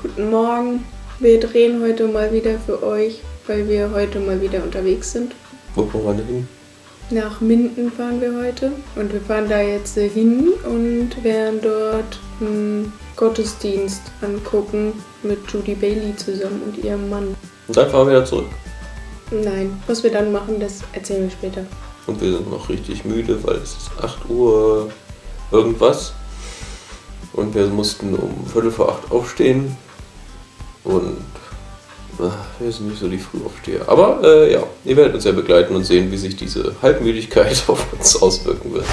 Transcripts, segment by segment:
Guten Morgen. Wir drehen heute mal wieder für euch, weil wir heute mal wieder unterwegs sind. Wo fahren wir denn hin? Nach Minden fahren wir heute und wir fahren da jetzt hin und werden dort einen Gottesdienst angucken mit Judy Bailey zusammen und ihrem Mann. Und dann fahren wir wieder zurück. Nein, was wir dann machen, das erzählen wir später. Und wir sind noch richtig müde, weil es ist 8 Uhr irgendwas. Und wir mussten um 7:45 aufstehen. Und wir sind nicht so die Frühaufsteher. Aber ja, ihr werdet uns ja begleiten und sehen, wie sich diese Halbmüdigkeit auf uns auswirken wird.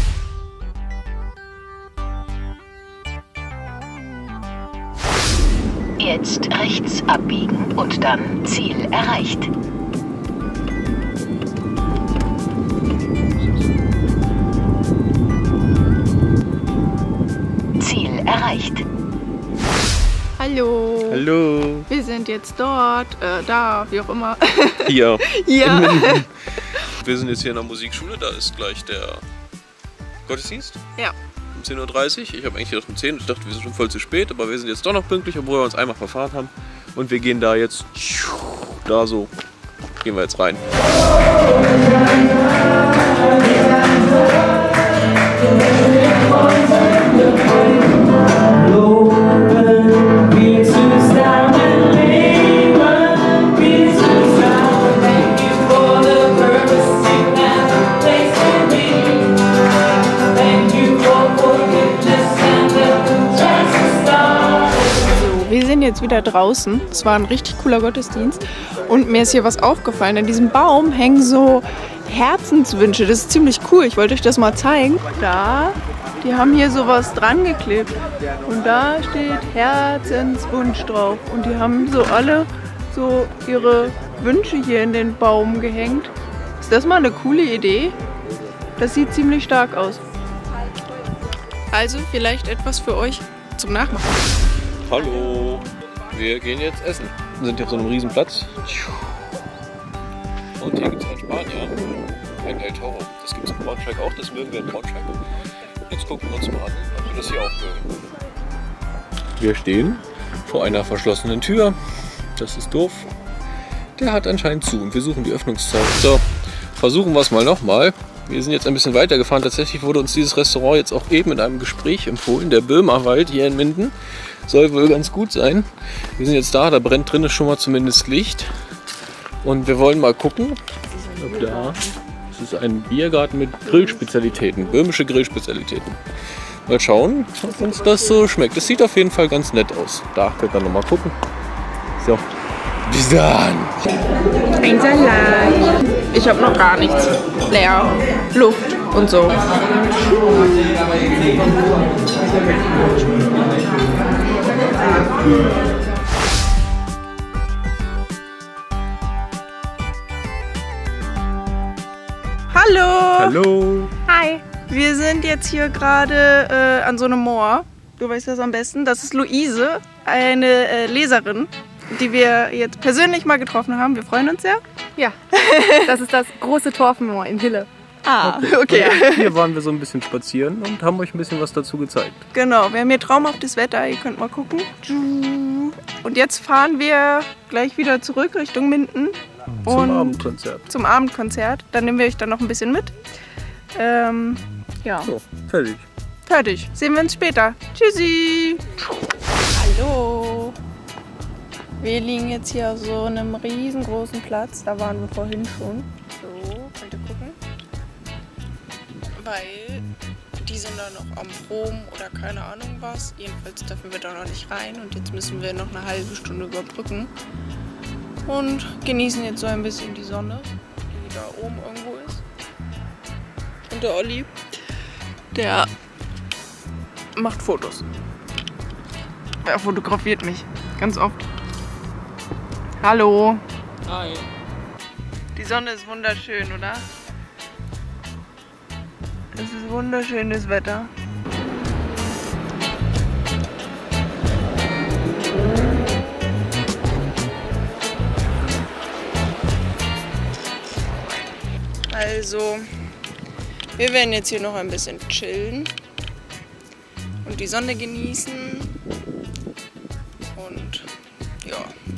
Jetzt rechts abbiegen und dann Ziel erreicht. Ziel erreicht. Hallo. Hallo. Wir sind jetzt dort, da, wie auch immer. Hier. Ja. Wir sind jetzt hier in der Musikschule, da ist gleich der Gottesdienst. Ja. Um 10:30 Uhr. Ich habe eigentlich gedacht um 10 Uhr. Ich dachte, wir sind schon voll zu spät, aber wir sind jetzt doch noch pünktlich, obwohl wir uns einmal verfahren haben. Und wir gehen da jetzt, da so, gehen wir jetzt rein. Wir sind jetzt wieder draußen. Es war ein richtig cooler Gottesdienst. Und mir ist hier was aufgefallen. An diesem Baum hängen so Herzenswünsche. Das ist ziemlich cool. Ich wollte euch das mal zeigen. Da, die haben hier sowas dran geklebt. Und da steht Herzenswunsch drauf. Und die haben so alle so ihre Wünsche hier in den Baum gehängt. Ist das mal eine coole Idee? Das sieht ziemlich stark aus. Also vielleicht etwas für euch zum Nachmachen. Hallo. Wir gehen jetzt essen. Wir sind hier auf so einem riesen Platz. Und hier gibt es ein Spanier. Ein El Toro. Das gibt es in Braunschweig auch. Das mögen wir in Braunschweig. Jetzt gucken wir uns mal an, ob wir das hier auch mögen. Wir stehen vor einer verschlossenen Tür. Das ist doof. Der hat anscheinend zu und wir suchen die Öffnungszeit. So, versuchen wir es mal nochmal. Wir sind jetzt ein bisschen weitergefahren. Tatsächlich wurde uns dieses Restaurant jetzt auch eben in einem Gespräch empfohlen. Der Böhmerwald hier in Minden. Soll wohl ganz gut sein. Wir sind jetzt da brennt drinnen schon mal zumindest Licht. Und wir wollen mal gucken, ob da... Das ist ein Biergarten mit Grillspezialitäten, böhmische Grillspezialitäten. Mal schauen, ob uns das so schmeckt. Das sieht auf jeden Fall ganz nett aus. Da könnt ihr noch mal gucken. So, bis dann! Ein Salat. Ich habe noch gar nichts. Leer, Luft und so. Hallo! Hallo! Hi! Wir sind jetzt hier gerade an so einem Moor. Du weißt das am besten. Das ist Luise, eine Leserin, die wir jetzt persönlich mal getroffen haben. Wir freuen uns sehr. Ja, das ist das große Torfmoor in Hille. Ah, okay. Ja, hier waren wir so ein bisschen spazieren und haben euch ein bisschen was dazu gezeigt. Genau, wir haben hier traumhaftes Wetter. Ihr könnt mal gucken. Und jetzt fahren wir gleich wieder zurück Richtung Minden. Zum Abendkonzert. Zum Abendkonzert. Dann nehmen wir euch dann noch ein bisschen mit. Ja. So, fertig. Fertig. Sehen wir uns später. Tschüssi. Hallo. Wir liegen jetzt hier auf so einem riesengroßen Platz. Da waren wir vorhin schon. So, könnt ihr gucken. Weil die sind da noch am Proben oder keine Ahnung was. Jedenfalls dürfen wir da noch nicht rein. Und jetzt müssen wir noch eine halbe Stunde überbrücken. Und genießen jetzt so ein bisschen die Sonne, die da oben irgendwo ist. Und der Olli, der macht Fotos. Er fotografiert mich, ganz oft. Hallo. Hi. Die Sonne ist wunderschön, oder? Es ist wunderschönes Wetter. Also, wir werden jetzt hier noch ein bisschen chillen und die Sonne genießen und ja,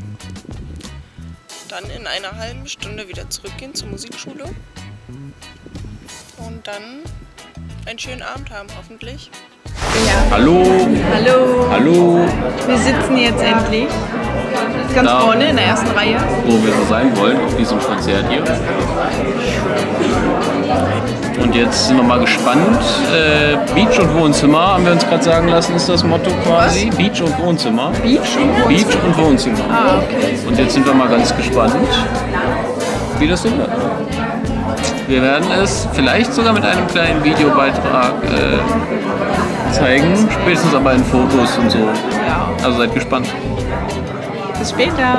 dann in einer halben Stunde wieder zurückgehen zur Musikschule und dann einen schönen Abend haben, hoffentlich. Ja. Hallo. Hallo. Hallo. Wir sitzen jetzt endlich ganz Da, vorne in der ersten Reihe. wo wir so sein wollen auf diesem Konzert hier. Und jetzt sind wir mal gespannt. Beach und Wohnzimmer, haben wir uns gerade sagen lassen, ist das Motto quasi. Was? Beach und Wohnzimmer. Beach und Wohnzimmer? Beach und Wohnzimmer. Ah, okay. Und jetzt sind wir mal ganz gespannt, wie das so wird. Wir werden es vielleicht sogar mit einem kleinen Videobeitrag zeigen, spätestens aber in Fotos und so. Ja. Also seid gespannt. Bis später.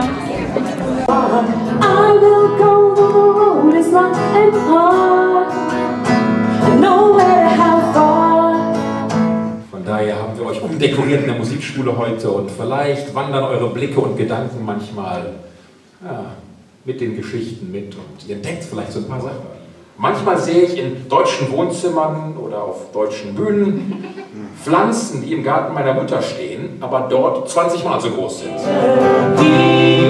I will go the road is long and hard. I know where to have far. Von daher haben wir euch umdekoriert in der Musikschule heute und vielleicht wandern eure Blicke und Gedanken manchmal mit den Geschichten mit und ihr entdeckt vielleicht so ein paar Sachen. Manchmal sehe ich in deutschen Wohnzimmern oder auf deutschen Bühnen Pflanzen, die im Garten meiner Mutter stehen, aber dort 20 Mal so groß sind. He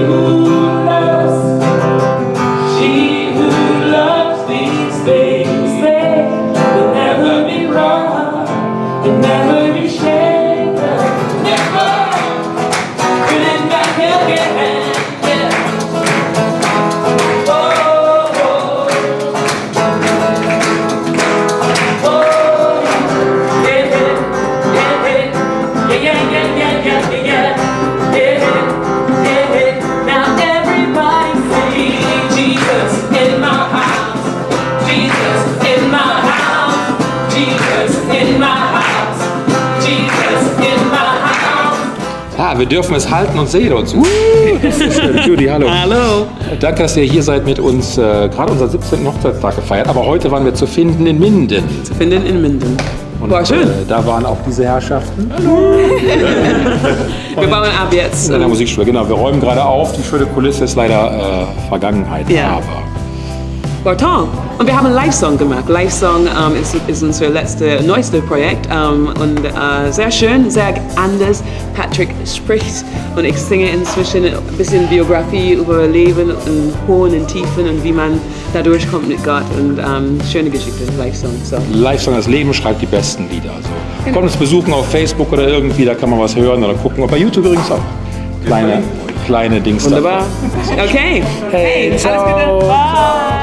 who loves these things, they will never be wrong, will never be shaken, never couldn't back again. Ja, wir dürfen es halten und sehen uns. Das ist schön. Judy, hallo. Hallo. Danke, dass ihr hier seid mit uns. Gerade unseren 17. Hochzeitstag gefeiert. Aber heute waren wir zu finden in Minden. Zu finden in Minden. Und war schön. Da waren auch diese Herrschaften. Hallo. Wir bauen ab jetzt. In der Musikschule, genau. Wir räumen gerade auf. Die schöne Kulisse ist leider Vergangenheit. Ja. Aber War toll. Und wir haben einen Live-Song gemacht. Live-Song ist unser neuestes Projekt und sehr schön, sehr anders. Patrick spricht und ich singe inzwischen ein bisschen Biografie über Leben und Hohen und Tiefen und wie man da durchkommt mit Gott und schöne Geschichte, Live-Song. So. Live-Song, das Leben schreibt die besten Lieder. Also, kommt uns besuchen auf Facebook oder irgendwie, da kann man was hören oder gucken. Und bei YouTube übrigens auch. Kleine Dings. Wunderbar. Okay. Hey, ciao. Alles Gute. Bye.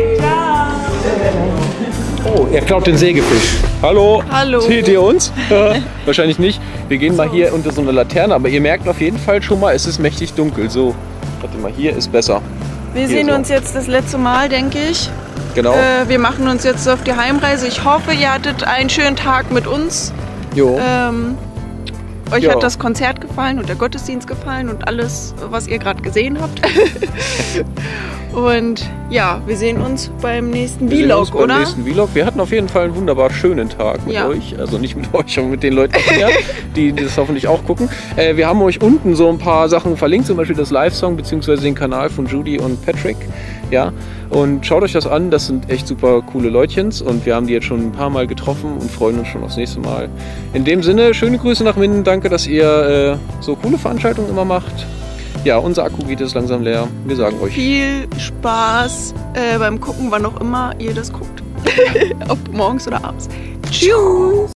Oh, er klaut den Sägefisch. Hallo. Hallo. Seht ihr uns? Wahrscheinlich nicht. Wir gehen mal hier unter so eine Laterne, aber ihr merkt auf jeden Fall schon mal, es ist mächtig dunkel. So, warte mal, hier ist besser. Wir sehen uns jetzt das letzte Mal, denke ich. Genau. Wir machen uns jetzt auf die Heimreise. Ich hoffe, ihr hattet einen schönen Tag mit uns. Jo. Euch Ja. hat das Konzert gefallen und der Gottesdienst gefallen und alles, was ihr gerade gesehen habt. Und ja, wir sehen uns beim nächsten Wir sehen uns Vlog, oder? beim nächsten Vlog. Wir hatten auf jeden Fall einen wunderbar schönen Tag mit Ja. euch. Also nicht mit euch, aber mit den Leuten hier, die das hoffentlich auch gucken. Wir haben euch unten so ein paar Sachen verlinkt, zum Beispiel das Live-Song bzw. den Kanal von Judy und Patrick. Ja, und schaut euch das an, das sind echt super coole Leutchens und wir haben die jetzt schon ein paar Mal getroffen und freuen uns schon aufs nächste Mal. In dem Sinne, schöne Grüße nach Minden, danke, dass ihr so coole Veranstaltungen immer macht. Ja, unser Akku geht jetzt langsam leer, wir sagen euch. Viel Spaß beim Gucken, wann auch immer ihr das guckt. Ob morgens oder abends. Tschüss!